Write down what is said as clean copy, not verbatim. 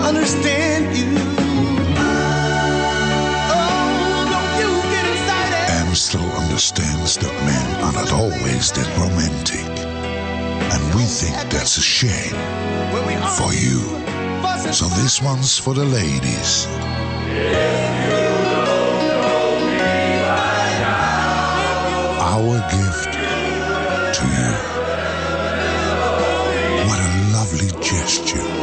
understand you. Oh, don't you get excited. Amstel understands that men are not always that romantic. And we think that's a shame for you. So this one's for the ladies. Our gift to you. What a lovely gesture.